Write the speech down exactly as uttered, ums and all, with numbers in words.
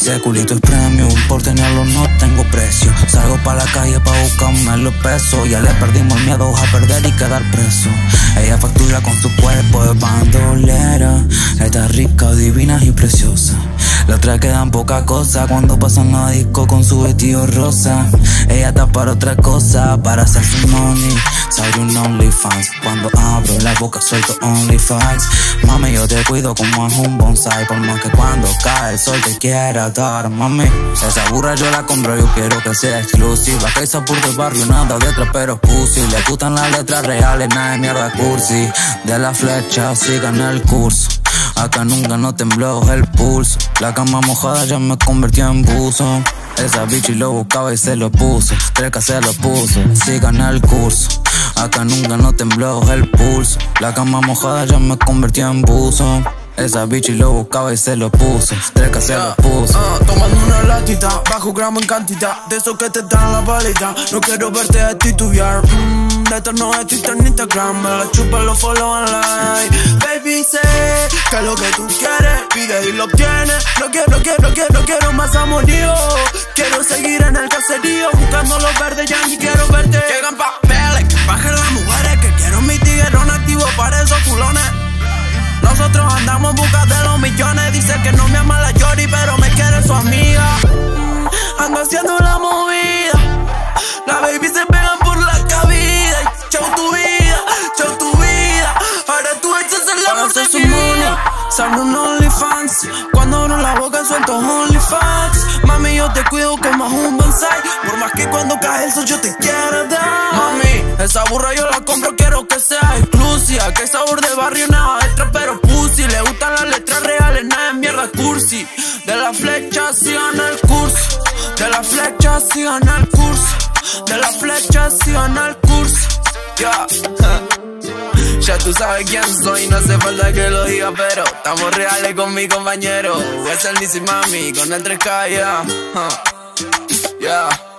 Ese culito es premium, por tenerlo no tengo precio. Salgo pa' la calle pa' buscarme los pesos. Ya le perdimos el miedo a perder y quedar preso. Ella factura con su cuerpo de bandolera. Está rica, divina y preciosa. La otra quedan poca cosa cuando pasan la disco con su vestido rosa. Ella está para otra cosa, para hacer su money. Soy un OnlyFans, cuando abro la boca suelto OnlyFans. Mami, yo te cuido como es un bonsai, por más que cuando cae el sol te quiera dar, mami. Esa burra yo la compro, yo quiero que sea exclusiva. Que esa burra del barrio, nada de trapero pussy. Le gustan las letras reales, nada de mierda cursi. De la flecha, sigan el curso. Acá nunca no tembló el pulso. La cama mojada ya me convirtió en buzo. Esa bichi lo buscaba y se lo puso. Treca se lo puso, sigan el curso. Acá nunca no tembló el pulso. La cama mojada ya me convirtió en buzo. Esa bichi lo buscaba y se lo puso. Treca se lo puso. uh, Tomando una latita, bajo gramo en cantidad. De esos que te dan la palita. No quiero verte titubear. mm, De esto no existe en Instagram. Me la chupa, los follow and like. Baby, sé que es lo que tú quieres. Pide y lo obtienes. No quiero, quiero, quiero, quiero más amorío. Quiero seguir en el caserío buscando los verdes, ya ni quiero verte. Llegan papeles, que bajen las mujeres. Que quiero mi tiguerón activo para esos culones. Nosotros andamos en busca de los millones. Dice que no me ama la Yori, pero me quiere su amiga. mm, Ando haciendo la movida. La baby se pegan por la cabida. Y chau tu vida, chau tu vida. Ahora tú echas el amor de mi vida. Salgo un OnlyFans. Cuando abro la boca suelto OnlyFans. Mami, yo te cuido como un bonsai. Por más que cuando cae el sol yo te quiera dar. Mami, esa burra yo la compro, quiero que sea exclusiva. Que sabor de barrio, nada de trapero pussy. Le gustan las letras reales, nada de mierda cursi. De la flecha sigan el curso. De la flecha sigan el curso. De la flecha sigan el curso. Ya, yeah. Ya tú sabes quién soy, no hace falta que lo diga, pero estamos reales con mi compañero. Voy a ser Missy Mami con el tres K, ya. Yeah. Yeah.